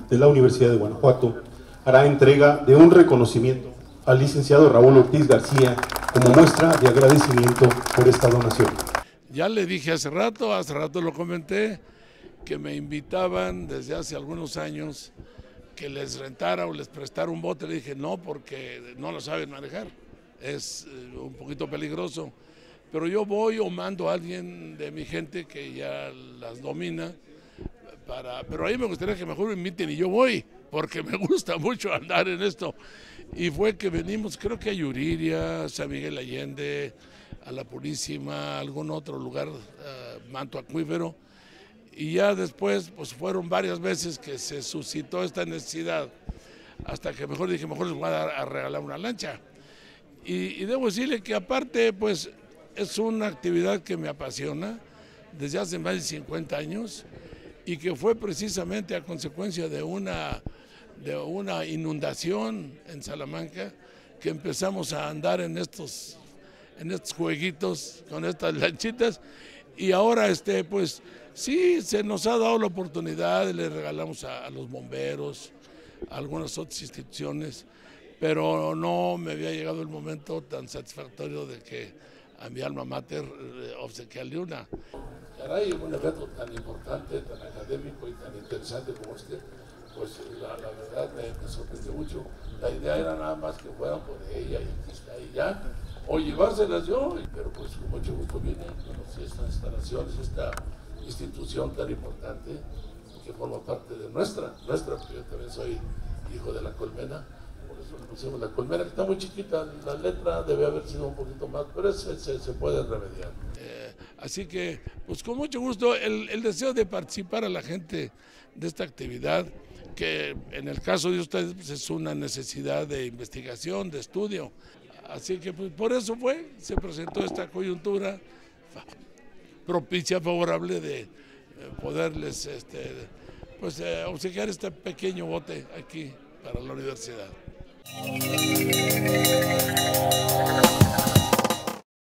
de la Universidad de Guanajuato hará entrega de un reconocimiento al licenciado Raúl Ortiz García como muestra de agradecimiento por esta donación. Ya le dije hace rato lo comenté, que me invitaban desde hace algunos años que les rentara o les prestara un bote. Le dije no, porque no lo saben manejar, es un poquito peligroso, pero yo voy o mando a alguien de mi gente que ya las domina, pero ahí me gustaría que mejor me inviten y yo voy, porque me gusta mucho andar en esto. Y fue que venimos, creo que a Yuriria, San Miguel Allende, a La Purísima, algún otro lugar, Manto Acuífero, y ya después pues fueron varias veces que se suscitó esta necesidad, hasta que mejor dije, mejor les voy a regalar una lancha. Y debo decirle que aparte pues es una actividad que me apasiona desde hace más de 50 años y que fue precisamente a consecuencia de una inundación en Salamanca que empezamos a andar en estos jueguitos con estas lanchitas, y ahora pues sí se nos ha dado la oportunidad, le regalamos a los bomberos, a algunas otras instituciones, pero no me había llegado el momento tan satisfactorio de que a mi alma mater obsequiarle una. Caray, un evento tan importante, tan académico y tan interesante como este, pues la verdad me sorprendió mucho. La idea era nada más que fueran por ella y aquí está y ya, o llevárselas yo, pero pues con mucho gusto vine, conocí estas instalaciones, esta institución tan importante que forma parte de nuestra, porque yo también soy hijo de La Colmena, por eso le pusimos La Colmena, que está muy chiquita, la letra debe haber sido un poquito más, pero se puede remediar. Así que, pues con mucho gusto, el deseo de participar a la gente de esta actividad, que en el caso de ustedes pues es una necesidad de investigación, de estudio. Así que pues por eso se presentó esta coyuntura propicia, favorable de poderles obsequiar este pequeño bote aquí para la universidad.